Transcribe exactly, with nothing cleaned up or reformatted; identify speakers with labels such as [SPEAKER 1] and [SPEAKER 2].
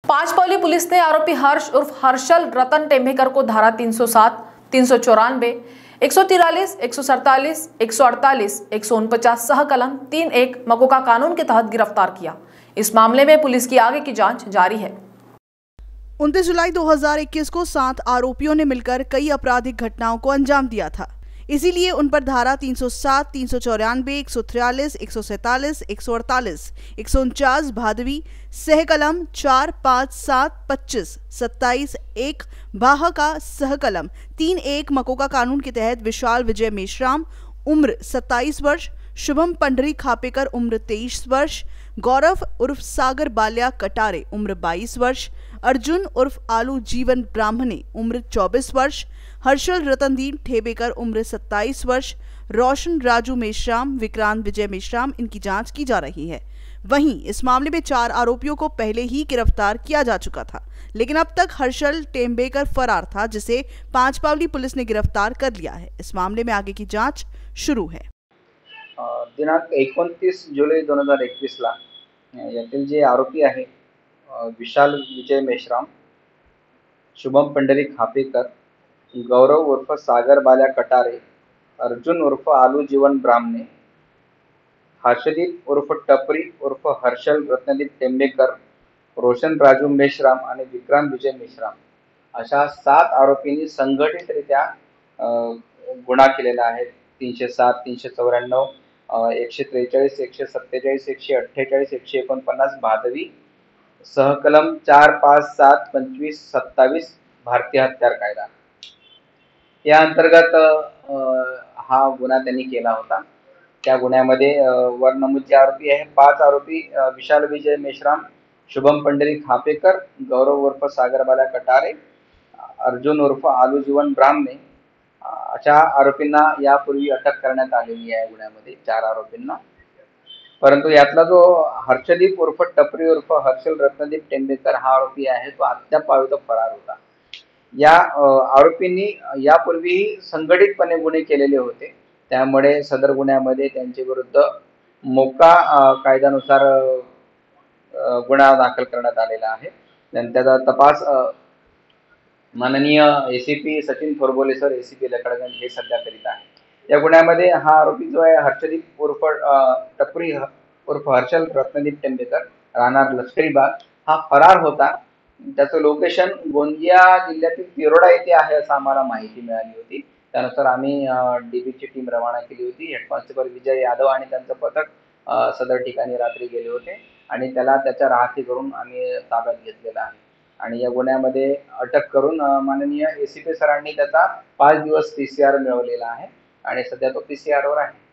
[SPEAKER 1] Panchpaoli police ने आरोपी हर्ष उर्फ हर्षल रतन टेम्भेकर को धारा तीन सौ सात, तीन सौ चौरानवे, एक सौ तिरालीस, एक सौ सैतालीस, एक सौ अड़तालीस, एक सौ उनपचास सह कलम तीन एक मकोका कानून के तहत गिरफ्तार किया। इस मामले में पुलिस की आगे की जांच जारी है।
[SPEAKER 2] उनतीस जुलाई दो हज़ार इक्कीस को सात आरोपियों ने मिलकर कई आपराधिक घटनाओं को अंजाम दिया था। इसीलिए उन पर धारा तीन सौ सात, तीन सौ चौरानवे, एक सौ तिरालीस, एक सौ सैतालीस, एक सौ अड़तालीस, एक सौ उनचास भादवी, सहकलम चार, पाँच, सात, पच्चीस, सत्ताईस, एक, बाह का सहकलम तीन एक मकोका कानून के तहत विशाल विजय मेश्राम उम्र सत्ताईस वर्ष, शुभम पंडरी खापेकर उम्र तेईस वर्ष, गौरव उर्फ सागर बाल्या कटारे उम्र बाईस वर्ष, अर्जुन उर्फ आलू जीवन ब्राह्मणे उम्र चौबीस वर्ष, हर्षल रतनदीन ठेबेकर उम्र सत्ताईस वर्ष, रोशन राजू मेश्राम, विक्रांत विजय मेश्राम इनकी जांच की जा रही है। वहीं इस मामले में चार आरोपियों को पहले ही गिरफ्तार किया जा चुका था, लेकिन अब तक हर्षल टेम्भेकर फरार था, जिसे पांचपावली पुलिस ने गिरफ्तार कर लिया है। इस मामले में आगे की जांच शुरू है।
[SPEAKER 3] दिनांक एकोणतीस जुलै दोन हजार एकवीस ला यातील जे आरोपी आहे विशाल विजय मेश्राम, शुभम पंढरी खापेकर, गौरव उर्फ सागर बाल्या कटारे, अर्जुन उर्फ आलू जीवन ब्राह्मणे, हर्षदीप उर्फ टपरी उर्फ हर्षल रत्नदीप टेम्भेकर, रोशन राजू मेश्राम आणि विक्रांत विजय मेश्राम अशा सात आरोपींनी संघटितरित्या गुन्हा केलेला आहे। तीनशे सात, तीनशे चौऱ्याण्णव, एकशे त्रेचाळीस, एकशे सत्तेचाळीस, एकशे अठ्ठेचाळीस, एकशे एकोणपन्नास भादवी, सहकलम चार, पाच, सात, पंचवीस, सत्तावीस भारतीय हत्यार कायदा या अंतर्गत हा गुन्हा त्यांनी केला होता। त्या गुन्ह्यामध्ये वर नमूद जे आरोपी आहे पाच आरोपी विशाल विजय मेश्राम, शुभम पंढरी खापेकर, गौरव उर्फ सागर बाल्या कटारे, अर्जुन उर्फ आलू जीवन ब्राह्मणे अशा आरोपींना यापूर्वी अटक करण्यात आलेली आहे गुन्ह्यामध्ये चार आरोपींना। परंतु यातला जो हर्षदीप उर्फ टपरी उर्फ हर्षल रत्नदीप टेम्भेकर हा आरोपी आहे तो अद्याप फरार होता। या आरोपींनी यापूर्वी संघटितपणे गुन्हे केलेले होते, त्यामुळे सदर गुन्ह्यामध्ये त्यांच्या विरुद्ध मोका कायद्यानुसार गुन्हा दाखल करण्यात आलेला आहे। त्याचा तपास माननीय ACP Sachin Thorbole sir, ACP Lakadganj हे सध्या करीत आहे। या गुन्ह्यामध्ये हा आरोपी जो आहे हर्षदीप उर्फ टपरी उर्फ हर्षल रत्नदीप टेम्भेकर राहणार लष्करी बाग हा फरार होता। त्याचं लोकेशन गोंदिया जिल्ह्यातील तिरोडा येथे आहे असं आम्हाला माहिती मिळाली होती। त्यानुसार आम्ही डीबीची टीम रवाना केली होती। हेड कॉन्स्टेबल विजय यादव आणि त्यांचं पथक सदर ठिकाणी रात्री गेले होते आणि त्याला त्याच्या राहती करून आम्ही ताब्यात घेतलेला आहे आणि या गुन्ह्यामध्ये अटक करून माननीय एसीपी सरांनी त्याचा पाच दिवस पीसीआर मिळवलेला आहे आणि सध्या तो पीसीआर वर आहे।